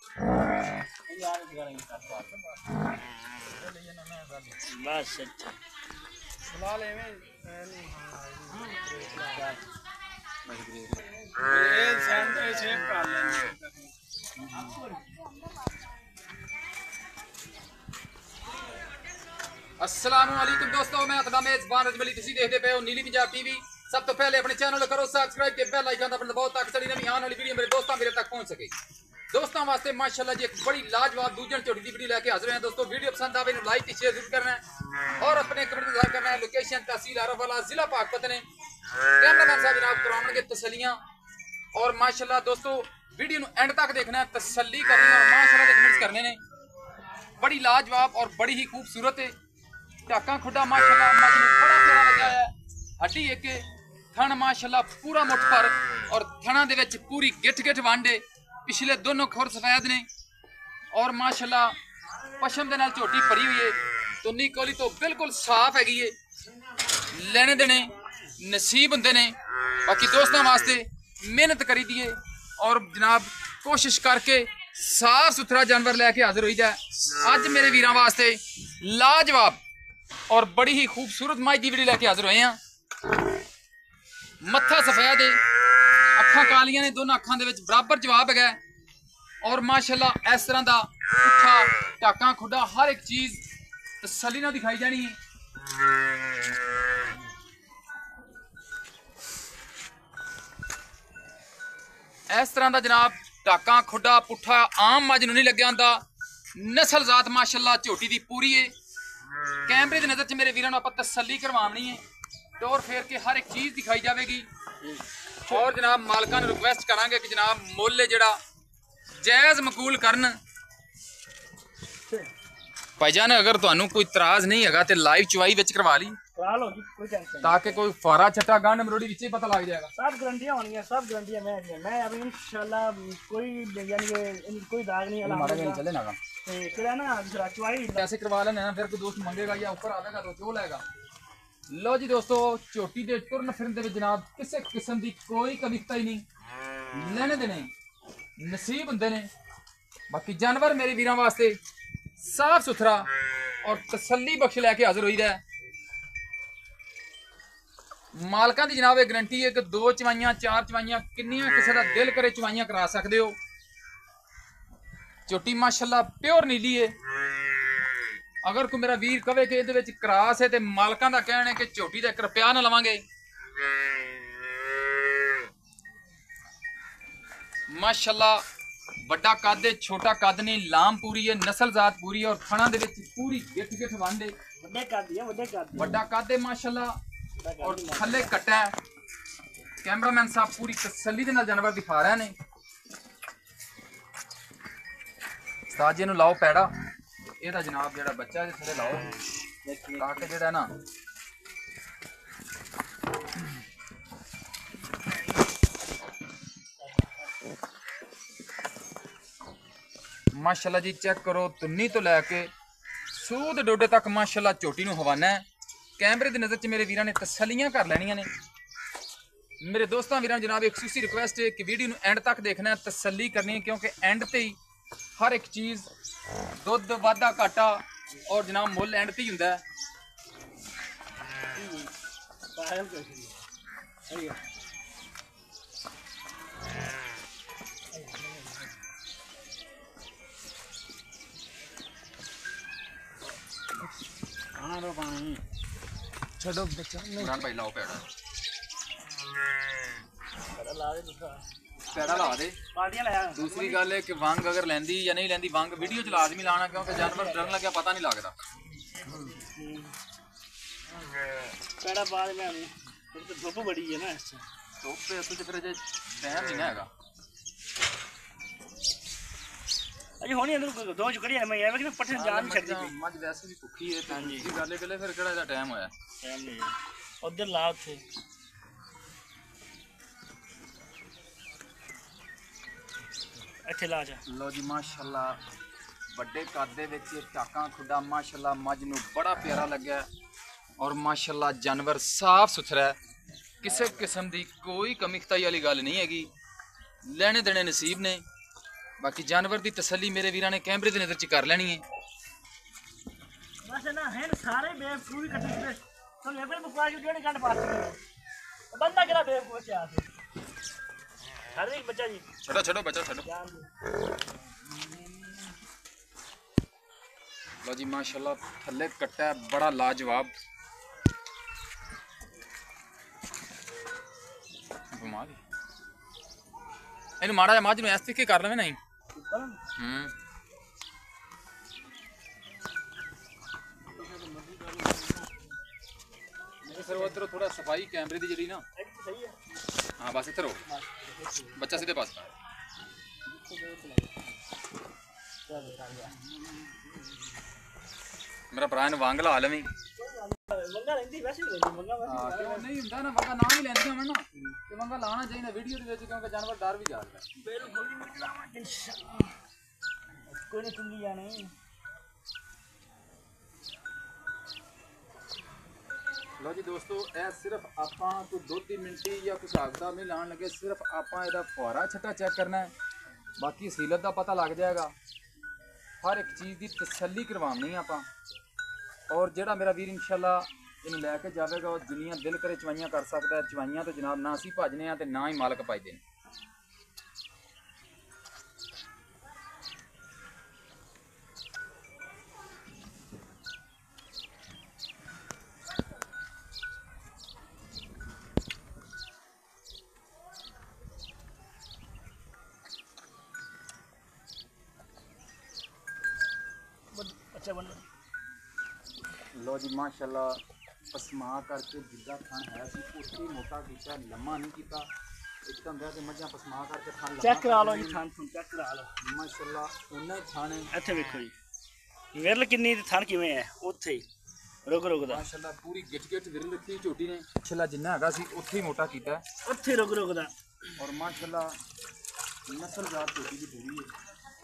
बस अच्छा अस्सलामुअलैकुम दोस्तों, मैं अतबा मेज़बान रजमली तुसी देखते पे हो नीली पंजाब टीवी। सब तो पहले अपने चैनल करो सब्सक्राइब के बेल आइकन दबाओ दबाओ ताकि साडी नवी आने वाली वीडियो मेरे दोस्तों मेरे तक पहुंच सके। दोस्तों वास्ते माशाल्लाह जी एक बड़ी लाजवाब दूजन छोटी सी वीडियो लेके हाजिर हैं। दोस्तों वीडियो पसंद आवे इन्हें लाइक शेयर जरूर करना है और अपने कमेंट जरूर करना है। लोकेशन तहसील आरफवाला जिला पाकपत ने कैमरामैन साहब जनाब करावन के तसलियां और माशाल्लाह दोस्तों वीडियो एंड तक देखना है, तसल्ली करनी है और माशाल्लाह के कमेंट्स करने ने। बड़ी लाजवाब और बड़ी ही खूबसूरत है टाका खुडा माशाल्लाह बड़ा प्यारा लगा है। हड्डी एक थन माशाल्लाह पूरा मुठ पर और थना दे विच पूरी गिठ गिठ वांडे पिछले दोनों खुर सफेद ने और माशाल्लाह पशम दे नाल झोटी भरी हुई है। तो निकोली तो बिल्कुल साफ हैगी है, लेने देने नसीब हुंदे ने। बाकी दोस्तों वास्ते मेहनत करी दिए और जनाब कोशिश करके साफ सुथरा जानवर लैके हाजिर हो जाए। अज मेरे वीरां वास्ते लाजवाब और बड़ी ही खूबसूरत माई दी वीडियो लैके हाजिर हुए हैं। मत्था सफेद है, अखां कालियां ने, दोनों अखां दे विच बराबर जवाब है और माशाल्लाह इस तरह का पुट्ठा टाका खुडा हर एक चीज तसल्ली नाल दिखाई जानी है। इस तरह का जनाब टाका खुडा पुट्ठा आम मज नूं नहीं लग्या हुंदा। नस्ल जात माशाल्लाह झोटी दी पूरी है। कैमरे की नज़र च मेरे वीरों आप तसल्ली करवानी है, टोर फेर के हर एक चीज़ दिखाई जाएगी। और जनाब मालकां नूं रिक्वेस्ट करांगे कि जनाब मुल जिहड़ा जायज़ मकूल करन। भाईजान अगर तुहानूं कोई इतराज़ नहीं हैगा तो लाइव चुवाई विच करवा ली ताकि कोई फारा छट्टा गंढ मरोड़ी विच ही पता लग जाएगा। सब गारंटियां होंगी, सब गारंटियां मैं अभी इंशाल्लाह कोई यानी कि कोई दाग नहीं अल्हम्दुलिल्लाह चले ना तेरा ना चुवाई ऐसे करवा लेना ना, फिर कोई दोस्त मंगेगा या ऊपर आवेगा तो क्यों लेगा। लो जी दोस्तों झोटी दे तुरन फिरन दे जनाब किसी किस्म की कोई कविता ही नहीं, लेने देने नसीब हुंदे ने। बाकी जानवर मेरे वीरां वास्ते साफ सुथरा और तसल्ली बख्श लैके हाजिर होईदा है। मालकां दी जनाब गारंटी है कि 2 चवाइयां 4 चवाइयां किन्नियां किसी का दिल करे चवाइयां करा सकते हो। झोटी माशाल्लाह प्योर नीली है। अगर कोई मेरा वीर कहे कि ये क्रॉस है तो मालकां दा कहना है कि झोटी का 1 रुपया ना लवांगे। माशाल्लाह बड़ा कद है, छोटा कद नहीं, लाम पूरी है, नस्ल जात पूरी है और थणा दे विच पूरी गिठ गिठ वांडे बड़ा कद है माशाल्लाह और थल्ले कट्टा है। कैमरामैन साहब पूरी तसल्ली दे नाल जानवर दिखा रहे हैं। उस्ताद जी नूं लाओ पैड़ा ਇਹਦਾ जनाब ਜਿਹੜਾ ਬੱਚਾ ਇਹਦੇ ਥੱਲੇ ਲਾਓ ਤਾਂ ਕਿ ਜਿਹੜਾ ਨਾ माशाल्लाह जी चेक करो तुन्नी तो लैके सूद डोडे तक माशाल्लाह झोटी नूं हवाना है। कैमरे की नज़र च मेरे वीरां ने तसल्लियां कर लैनियां ने। मेरे दोस्तों वीरां जनाब एक खूसी रिक्वेस्ट है कि वीडियो नूं एंड तक देखना है, तसल्ली करनी है क्योंकि एंड ते ही हर एक चीज़ दुध वाधा घाटा और जनाब मुल एंड ते ही हुंदा है। छड़ो बच्चा इमरान भाई लाओ पैड़ा पैड़ा ला दे। दूसरी गल है कि वंग अगर लैंदी या नहीं लैंदी वंग वीडियो च लाजमी लाना क्योंकि जानवर डरन लग्या पता नहीं लगता। पैड़ा बाद में धुप बड़ी है ना, धुप असल च फिर अजे टाइम नहीं ना हैगा। अजी होनी अंदर दो चुकड़ी है मैं ये कि पट्ठे जान नहीं सकती मज वैसे भी भुखी है। हां जी गल गले फिर केड़ा दा टाइम होया, टाइम नहीं उधर ला थे अच्छे ला जा। लो जी माशाल्लाह बड़े कद दे विच टाका खुडा माशाल्लाह मज नूं बड़ा प्यारा लग्या और माशाल्लाह जानवर साफ सुथरा है, किसी किस्म की कोई कमी खताई वाली गल नहीं हैगी। लेने देने नसीब ने बाकी जानवर की तसल्ली मेरे वीरां ने कैमरे की नज़र च कर लेनी है। बस ना है सारे बेवकूफ ही कट्टे पे तो लेवल बकवास जो डेढ़ घंटे पास बंदा केड़ा बेवकूफ से आते हर एक बच्चा जी छोड़ो छोड़ो बच्चा छोड़ो। लो जी माशाल्लाह थल्ले कट्टा है बड़ा लाजवाब। इन माड़ा जा मझ में इस तरीके कर लवे नहीं। सर उधर थोड़ा सफाई कैमरे की जी ना सही है। हाँ बस इधर हो बच्चा सीधे पास मेरा भरा इन वांग ला लवी वंगा लेंदी वैसे ही लेंदी वंगा वैसे क्यों नहीं ਹੁੰਦਾ ना वंगा नाम ही लेंदी होवन ना ते वंगा लाना चाहिए वीडियो दे विच क्योंकि जानवर डर भी जाता है। बिल्कुल इंशाल्लाह कोई नहीं चुंगी जाने। लो जी दोस्तों ए सिर्फ आपां कोई 2-3 मिनट या कुछ आगदा नहीं लाने लगे सिर्फ आपां इहदा फुहारा छट्टा चेक करना है बाकी असीलत का पता लग जाएगा हर एक चीज़ की तसल्ली करवानी आपां और जेड़ा मेरा वीर इंशाल्लाह इन लैके जाएगा और जिन्नियां दिल करे चवाइयां कर सकता है चवाइयां तो जनाब ना असी भजने हैं तो ना ही मालक पाइदे हैं। अच्छा बन लो जी माशाल्लाह पसमा करके जिदा खान है उसी मोटा किया लम्मा नहीं किया एकदम कि मझा पसमा करके खान चेक करा लो जी थान थून चेक करा लो माशाल्लाह उन्हें खाने ਇੱਥੇ ਵੇਖੋ ਜੀ ਵਿਰਲ ਕਿੰਨੀ ਤੇ ਥਣ ਕਿਵੇਂ ਹੈ ਉੱਥੇ ਹੀ ਰੁਕ ਦਾ माशाल्लाह पूरी गिच गिच विरल रखी झोटी ने माशाल्लाह जिन्ना हैगा सी उत्थे ही मोटा कीता ਉੱਥੇ ਰੁਕ ਦਾ और माशाल्लाह नस्लदार झोटी की पूरी है।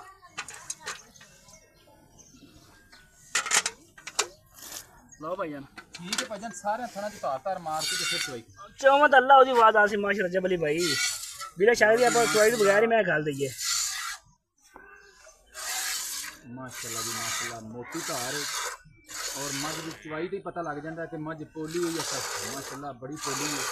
ਲਓ ਭਾਈ ਜਾਨ ठीक है भाईजान सारे थना च तार मार के फिर चवाई ਚੌਮਤ ਅੱਲਾ ਉਹਦੀ ਆਵਾਜ਼ ਆ ਸੀ ਮਾਸ਼ਾਅੱਲਾ ਜਬਲੀ ਭਾਈ ਬਿਲਾ ਸ਼ਾਇਦ ਆਪਾਂ ਚੁਆਈ ਤੋਂ ਬਗੈਰ ਹੀ ਮੈਂ ਗੱਲ ਦਈਏ माशाल्लाह जी माशाल्लाह मोटी धार और मझ की चवाई तो ही पता लग जाता है कि मझ पोली हुई है सख्त माशाल्लाह बड़ी पोली है।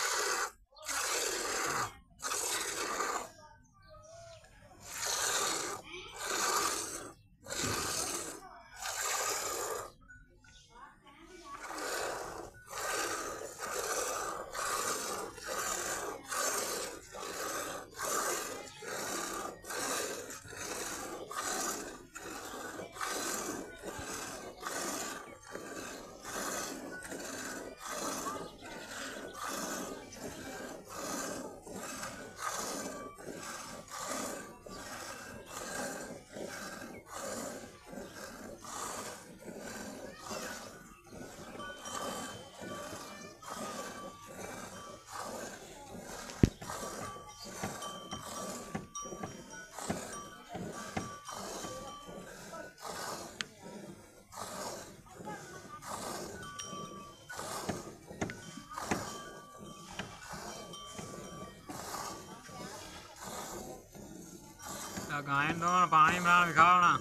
गाय पानी बना खाओ ना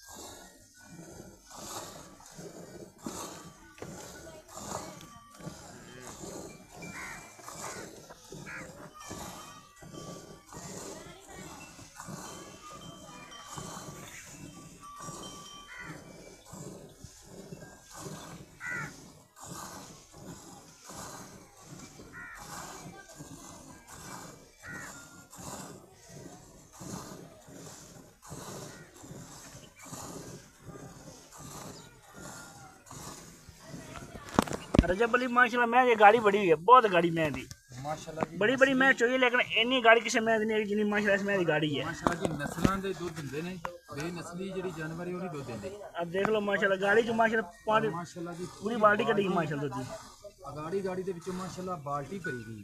रजब अली माशाल्लाह मैं ये गाड़ी बड़ी हुई है बहुत गाड़ी मैं दी माशाल्लाह जी बड़ी बड़ी मैं चाहिए लेकिन इन्नी गाड़ी किसी मैं नहीं जिन्नी माशाल्लाह इसमें गाड़ी है माशाल्लाह जी नस्लां दे दुध दिंदे ने बेनस्ली जेडी जानवर है ओही दुध दिंदे। अब देख लो माशाल्लाह गाड़ी जो माशाल्लाह पानी माशाल्लाह जी पूरी बाल्टी कटी माशाल्लाह जी अगाड़ी गाड़ी दे विचों माशाल्लाह बाल्टी भरी गई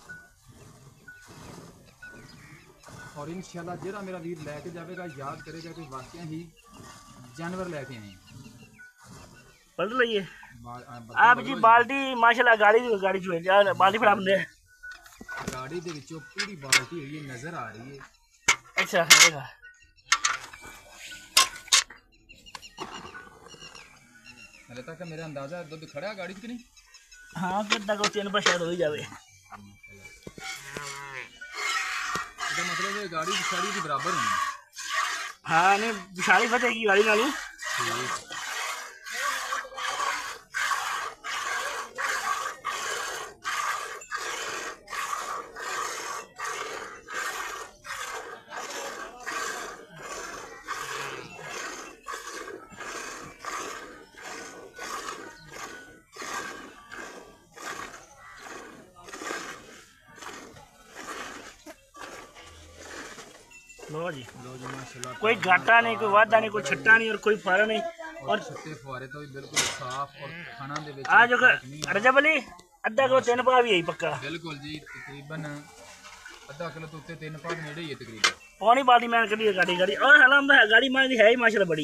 और इंशाल्लाह जेड़ा मेरा वीर लेके जाएगा याद करेगा कि वाकई ही जानवर लेके आए पलट लइए आप जी बाल्टी माशाल्लाह गाड़ी जो है बाल्टी फड़ा बंदे गाड़ी दे विचों पूरी बाल्टी हुई नजर आ रही है। अच्छा देखा हले तक मेरा अंदाजा दुध खड़ा गाड़ी च कि नहीं? हाँ कितना को 3 पर शायद हो ही जावे। इसका मतलब है गाड़ी पिछाड़ी की बराबर होनी। हाँ नहीं पिछाड़ी फटेगी गाड़ी नालू। लो जी माशाल्लाह। कोई घाटा नहीं, कोई वादा नहीं, कोई छट्टा नहीं और कोई फारा नहीं। और छत्ते फुआरे तो भी बिल्कुल साफ और खाना दे विच आज रजब अली अद्धा किलो 3 पा भी है पक्का। बिल्कुल जी, तकरीबन आधा किलो तो उत्ते 3 पा नेड़े ही है तकरीबन। पौनी बाल्टी मैंने कभी गाड़ी और हलाम गाड़ी मां है ही माशाल्लाह बड़ी।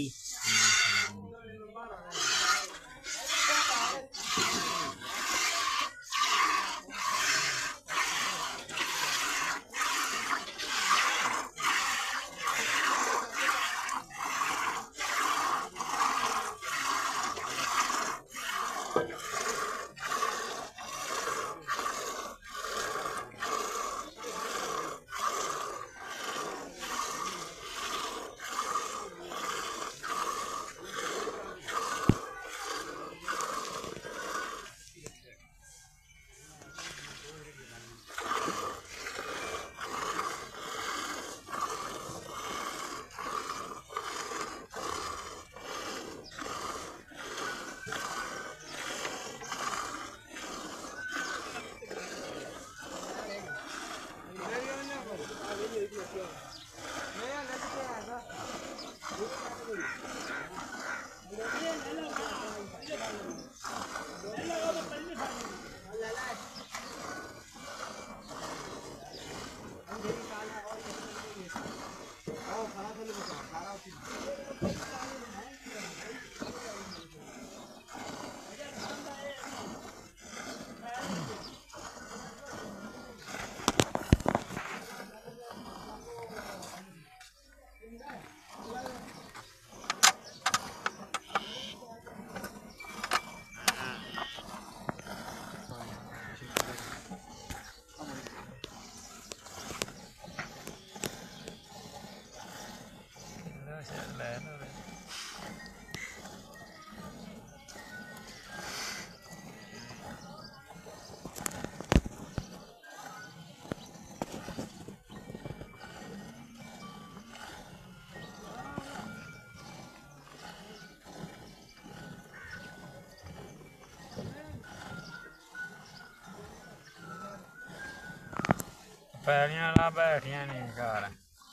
पैरियां ला बैठियां नहीं घर।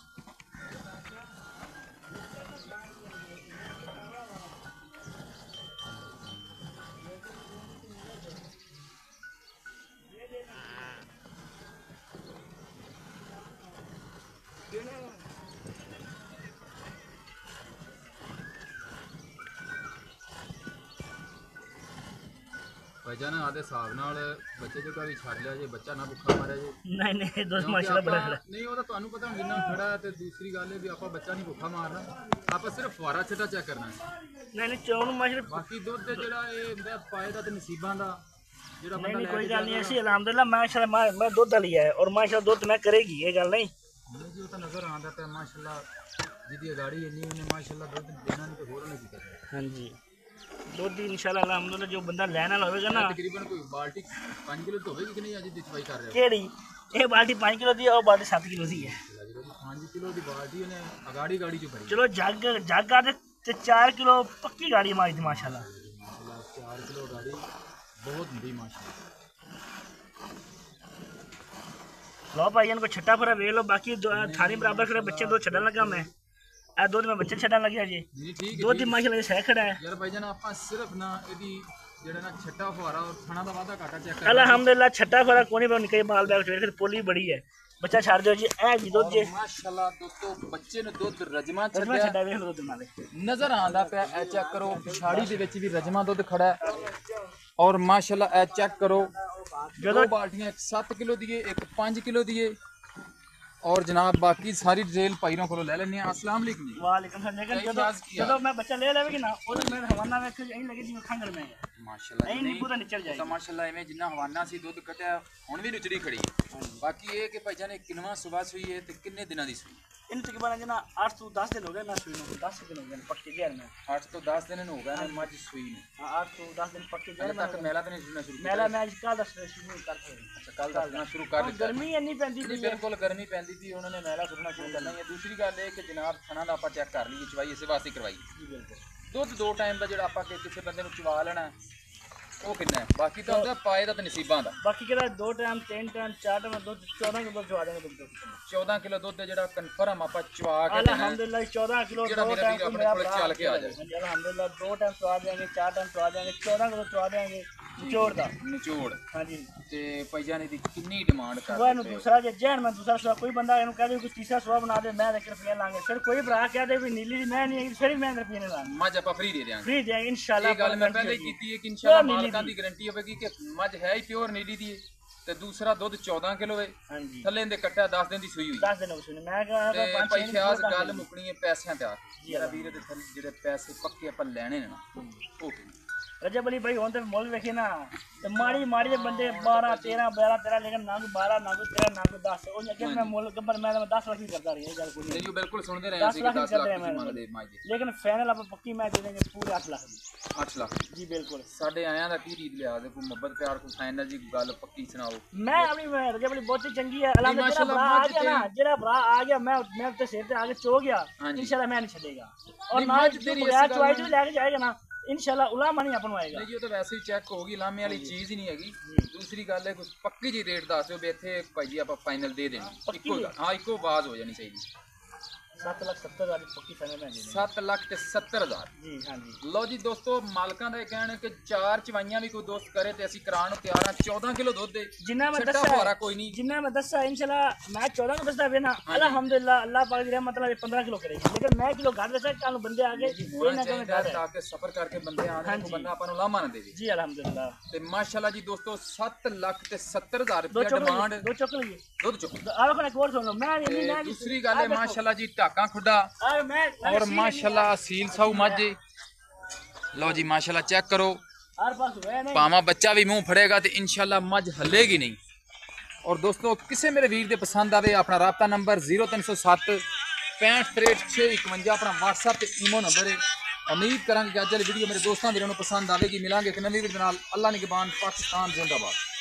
भाईजान आदे हिसाब नाल बच्चे जो भी छड़ लिया जे बच्चा ना भुखा मारे जे। नहीं नहीं दोस्त माशाल्लाह बड़ा खड़ा। नहीं वो तो ਤੁਹਾਨੂੰ पता ਹੁਣ ਜਿੰਨਾ ਖੜਾ ਹੈ ਤੇ ਦੂਸਰੀ ਗੱਲ ਇਹ ਵੀ ਆਪਾਂ ਬੱਚਾ ਨਹੀਂ ਭੁੱਖਾ ਮਾਰਨਾ, ਆਪਾਂ ਸਿਰਫ ਫੁਆਰਾ ਛੱਟਾ ਚੈੱਕ ਕਰਨਾ ਹੈ। नहीं नहीं चौन माशाल्लाह ਬਾਕੀ ਦੁੱਧ ਤੇ ਜਿਹੜਾ ਇਹ ਹੁੰਦਾ ਪਾਏ ਦਾ ਤੇ ਨਸੀਬਾਂ ਦਾ ਜਿਹੜਾ नहीं ਬੰਦਾ नहीं ਲੈ कोई ਕੇ गल नहीं ऐसी अलहमदुलिल्लाह माशाल्लाह मैं दूध लिया है और माशाल्लाह दूध मैं करेगी ये गल नहीं। जी वो तो नजर आंदा पे माशाल्लाह जिदी गाड़ी इन्नी उन्हें माशाल्लाह दूध देना नहीं तो होर नहीं की करना। हाँ जी दूध इंशाल्लाह अलहमदुलिल्लाह जो बंदा लेने वाला होगा ना तकरीबन कोई बाल्टी 5 किलो तो होगी कि नहीं? आज दी सफाई कर रहे हो केड़ी ये बाल्टी 5 किलो दी है और बाल्टी 7 किलो दी है। 5 किलो की बाल्टी ने अगाड़ी गाड़ी जो भरी। चलो जग जग आते 4 किलो पक्की गाड़ी हमारी थी माशाल्लाह। 4 किलो गाड़ी बहुत बड़ी माशाल्लाह। लो भाई इनको छट्टा फरा वे लो बाकी थानी बराबर खड़े बच्चे दो छड़न लगा मैं आ दूध में बच्चे छड़न लग गया जी। जी ठीक है दूध दी माशाल्लाह सह खड़ा है यार भाईजान आप सिर्फ ना एदी जेड़ा ना छट्टा फुआरा और खाना दा वादा घाटा चेक कर। अल्हम्दुलिल्लाह छट्टा फरा कोनी पे निकल माल बैग चोर पोली बड़ी है बच्चा छाड़ दो जी ए जी दूध जी माशाल्लाह दोस्तों बच्चे ने दूध रजमा रजमा छड्या छड्डा वे दूध नाले नजर आंदा पे ए चेक करो पिछाड़ी दे विच भी रजमा दूध खड़ा है और माशाल्लाह ए चेक करो दो बाल्टियां एक 7 किलो दी है एक 5 किलो दी है और जनाब बाकी सारी डिटेल भाईरों को ले लेने। अस्सलाम वालेकुम जी। वालेकुम सलाम। लेकिन क्या जब इजाज़ किया? जब मैं बच्चा ले लेवेगी ना ਉਹਦੇ ਮੇਰੇ ਹਵਾਨਾ ਵੇਖ ਕੇ ਐਂ ਲੱਗੇ ਜਿਵੇਂ ਖੰਗਰ ਮੈਂ माशाल्लाह ਐਂ ਨਹੀਂ ਪੂਰਾ ਨਿਕਲ ਜਾਏਗੀ। ਤਾਂ ਮਾਸ਼ਾਅੱਲਾ ਐਵੇਂ ਜਿੰਨਾ ਹਵਾਨਾ ਸੀ ਦੁੱਧ ਕੱਢਿਆ ਹੁਣ ਵੀ ਨੁਚੜੀ ਖੜੀ ਹੈ। ਬਾਕੀ ਇਹ ਕਿ ਭਾਈਜਾਨ ਨੇ ਕਿੰਨਵਾਂ ਸੂਬਾ ਸੂਈ ਹੈ ਤੇ ਕਿੰਨੇ ਦਿਨਾਂ ਦੀ ਸੂਈ? ਇਹਨੂੰ ਤਕਰੀਬਨ ਜਨਾ 8 ਤੋਂ 10 ਦਿਨ ਹੋ ਗਏ ਨਾ ਸੂਈ ਨੂੰ। 10 ਦਿਨ ਹੋ ਗਏ ਨੇ ਪੱਕੇ ਗੈਰ में। 8 ਤੋਂ 10 ਦਿਨ ਹੋ ਗਏ ਨੇ ਮੱਝ ਸੂਈ ਨੂੰ। हाँ 8 ਤੋਂ 10 ਦਿਨ ਪੱਕੇ ਗੈਰ ਅਜੇ ਤੱਕ ਮੇਲਾ ਤਾਂ ਨਹੀਂ ਸੁਣਨਾ ਸ਼ੁਰੂ ਕੀਤਾ? ਮੇਲਾ ਮੈਂ ਕੱਲ ਦਾ ਸ਼ੁਰੂ ਕਰਤਾ। ਅੱਛਾ ਕੱਲ ਦੱਸਣਾ ਸ਼ੁਰੂ ਕਰ ਦਿੱਤਾ। ਗਰਮੀ ਇੰਨੀ ਪੈਂਦੀ ਨਹੀਂ ਪਈ ਹੈ। ਬਿਲਕੁਲ ਗਰਮੀ ਪੈਂਦੀ ਸੀ ਉਹਨਾਂ ਨੇ ਮੇਲਾ ਸੁਣਨਾ ਸ਼ੁਰੂ ਕਰਨਾ ਹੀ ਹੈ। ਦੂਸਰੀ ਗੱਲ ਇਹ ਕਿ ਜਨਾਬ ਥਣਾ ਦਾ ਆਪਾਂ ਚੈੱਕ ਕਰ ਲਈਏ ਚਵਾਈ ਇਸੇ ਵਾਸਤੇ ਕਰਵਾਈ। ਜੀ ਬਿਲਕੁਲ। ਦੁੱਧ 2 ਟਾਈਮ ਦਾ ਜਿਹੜਾ ਆਪਾਂ ਕਿਸੇ ਬੰਦੇ ਨੂੰ ਚਵਾ ਲੈਣਾ ਉਹ ਕਿੰਨਾ ਹੈ? ਬਾਕੀ ਤਾਂ ਹੁੰਦਾ ਪਾਏ ਦਾ ਤੇ ਨਸੀਬਾਂ ਦਾ। ਬਾਕੀ ਕਿਹੜਾ 2 ਟਾਈਮ 3 ਟਾਈਮ 4 ਟਾਈਮ ਦੁੱਧ 14 ਕਿਲੋ ਚਵਾ ਦੇਂਗੇ ਦੁੱਧ। 14 ਕਿਲੋ ਦੁੱਧ ਜਿਹੜਾ ਕਨਫਰਮ ਆਪਾਂ ਚਵਾ ਕੇ ਦੇਣਾ ਹੈ। ਅਲਹਮਦੁਲਿਲਾ 14 ਕਿਲੋ ਜਿਹੜਾ ਮੇਰਾ ਵੀਰ ਆਪਣੇ ਕੋਲ ਚੱਲ ਕੇ ਆ ਜਾਏ। ਅਲਹਮਦੁਲਿਲਾ 2 ਟਾਈਮ ਚਵਾ ਦੇंगे 4 ਟਾਈਮ ਚਵਾ ਦੇंगे 14 ਕਿਲੋ ਚਵਾ ਦੇंगे ਨਿਚੋੜ ਦਾ। ਨਿਚੋੜ ਹਾਂਜੀ ਤੇ ਭਾਈਜਾਨ ਦੀ ਕਿੰਨੀ ਡਿਮਾਂਡ ਸੁਬਹ ਨੂੰ ਕਰਦੇ ਪਏ? ਦੂਸਰਾ ਜੇ ਜਹਿਨ ਮੈਂ ਦੂਸਰਾ ਸੁਬਹ ਕੋਈ ਬੰਦਾ ਇਹਨੂੰ ਕਹਦੇ ਕੋਈ ਤੀਸਰਾ ਸੁਬਹ ਬਣਾ ਦੇ ਮੈਂ 1 ਰੁਪਿਆ ਲਾਂਗੇ। ਫਿਰ ਕੋਈ ਭਰਾ ਕਹਦੇ ਵੀ ਨੀਲੀ ਦੀ ਮੈਂ ਨਹੀਂ ਫਿਰ ਵੀ ਮੈਂ 1 ਰੁਪਿਆ ਨਹੀਂ ਲਾਂਗਾ। ਮੱਝ ਆਪਾਂ ਫ੍ਰੀ ਦੇ ਦਿਆਂਗੇ। ਫ੍ਰੀ ਦੇ ਇਨਸ਼ਾਅੱਲਾ। ਇਹ ਗੱਲ ਮੈਂ ਪਹਿਲੇ ਹੀ ਕੀਤੀ ਹੈ ਕਿ ਇਨਸ਼ਾਅੱਲਾ ਮਾਲਕਾਂ ਦੀ ਗਾਰੰਟੀ ਹੋਵੇਗੀ ਕਿ ਮੱਝ ਹੈ ਹੀ ਪਿਓਰ ਨੀਲੀ ਦੀ ਹੈ ਤੇ ਦੂਸਰਾ ਦੁੱਧ 14 ਕਿਲੋ ਹੈ। ਹਾਂਜੀ ਥੱਲੇ ਦੇ ਕੱਟਿਆ 10 ਦਿਨ ਦੀ ਸੂਈ ਹੋਈ 10 ਦਿਨ ਹੋ ਗਏ ਮੈਂ ਕਹਾਂ ਤੇ 5 ਭਾਈ ਖਿਆਸ ਗੱਲ ਮੁੱਕਣੀ ਹੈ ਪੈਸਿਆਂ ਤੇ ਆ ਕੇ। ਜੀ ਮੇਰਾ ਵੀਰ ਦੇ ਥੱਲੇ ਜਿਹੜੇ ਪੈਸੇ ਪੱਕੇ ਆਪਾਂ ਲੈਣੇ ਨੇ ਨਾ ਉਹ ਕੀ? रजब अली भाई होते मुल वेखे ना तो माड़ी माड़ी दे बंदे 12 13 12 13 लेकिन ना 12 ना 13 ना 10 ਉਹ ਅੱਗੇ ਮੈਂ ਮੁੱਲ ਗੱਬਰ ਮੈਂ 10 ਲੱਖ ਹੀ ਕਰਦਾ ਰਹੀ ਇਹ ਗੱਲ ਕੋਈ ਨਹੀਂ ਨਹੀਂ। ਜੀ ਬਿਲਕੁਲ ਸੁਣਦੇ ਰਹੇ ਅਸੀਂ ਕਿ 10 ਲੱਖ ਤੁਸੀਂ ਮੰਗਦੇ ਮਾਈ ਦੇ। लेकिन फाइनल आप पक्की मैं दे देंगे पूरे 8 लाख दी। 8 ਲੱਖ जी बिल्कुल। ਸਾਡੇ ਆਇਆਂ ਦਾ ਕੀ ਰੀਤ ਲਿਆ ਕੋਈ ਮੁਹੱਬਤ ਪਿਆਰ ਕੋਈ ਫਾਈਨਲ ਜੀ ਗੱਲ ਪੱਕੀ ਸੁਣਾਓ। मैं अपनी रजब अली बहुत ही चंगी है अल्लाह मेरा भरा आ गया ना जेड़ा भरा आ गया मैं उसके सिर पे आगे चो गया इंशाल्लाह मैं नहीं छड़ेगा और ना तेरी बगैर चवाई जो लेके जाएगा ना इंशाल्लाह उलामा नहीं अपन आएगा। ਨਹੀਂ ਜੀ ਉਹ ਤਾਂ ਵੈਸੇ ਹੀ ਚੈੱਕ ਹੋਗੀ ਲਾਮੇ ਵਾਲੀ ਚੀਜ਼ ਹੀ ਨਹੀਂ ਹੈਗੀ। ਦੂਸਰੀ ਗੱਲ ਹੈ ਕੋਈ ਪੱਕੀ ਜੀ ਰੇਟ ਦੱਸ ਦਿਓ ਵੀ ਇੱਥੇ ਭਾਈ ਜੀ ਆਪਾਂ ਫਾਈਨਲ ਦੇ ਦੇਣੀ ਇੱਕੋ ਗੱਲ। ਹਾਂ ਇੱਕੋ ਆਵਾਜ਼ ਹੋ ਜਾਣੀ ਚਾਹੀਦੀ। 7,70,000 पक्की फाइनल मैं दे देंगे। 7,70,000 जी हाँ जी। ਲਓ ਜੀ ਦੋਸਤੋ ਮਾਲਕਾਂ ਦਾ ਇਹ ਕਹਿਣਾ ਕਿ 4 ਚਵਾਈਆਂ ਵੀ ਕੋਈ ਦੋਸਤ ਕਰੇ ਤੇ ਅਸੀਂ ਕਰਾਉਣ ਨੂੰ ਤਿਆਰ ਹਾਂ। 14 ਕਿਲੋ ਦੁੱਧ ਦੇ जिन्ना मैं ਛੱਟਾ दसा ਫੁਆਰਾ ਕੋਈ ਨਹੀਂ। जिन्ना मैं दसा इंशाल्लाह मैं 14 को दसदा वे ना अल्हम्दुलिल्लाह अल्लाह पाक दी रहमत नाल 15 किलो करेगी लेकिन मैं किलो घट दसा कल बंदे आगे कोई ना कोई घट है। ਤਾਂ ਕਿ ਸਫਰ ਕਰਕੇ ਬੰਦੇ ਆਣ ਕੋਈ ਬੰਦਾ ਆਪਾਂ ਨੂੰ ਲਾਮਾ ਨਾ ਦੇਵੇ। जी अल्हम्दुलिल्लाह। ਤੇ ਮਾਸ਼ਾਅੱਲਾ ਜੀ ਦੋਸਤੋ 7,70,000 ਰੁਪਏ ਡਿਮਾਂਡ दो चॉकलेट ਦੁੱਧ ਚੁੱਕ। आओ कोने कोर सुनो मैं नहीं ਤੇ मैं ਦੂਸਰੀ ਗੱਲ ਹੈ ਮਾਸ਼ਾਅੱਲਾ ਜੀ ਢਾਕਾਂ ਖੁੱਡਾ अरे मैं और माशाल्लाह असील साऊ मज। लो जी माशाल्लाह चेक करो हर पास हुए नहीं पावा बच्चा भी मुंह फड़ेगा तो इंशाल्लाह मज हलेगी नहीं। और दोस्तों किसे मेरे वीर दे पसंद आवे अपना राबता नंबर 0307 656351 अपना व्हाट्सएप ते ईमो नंबर है। उम्मीद करांगे कि अज वाली वीडियो मेरे दोस्तों वीरों पसंद आएगी। मिलांगे एक नवी वीडियो नाल। अल्लाह निगहबान पाकिस्तान जिंदाबाद।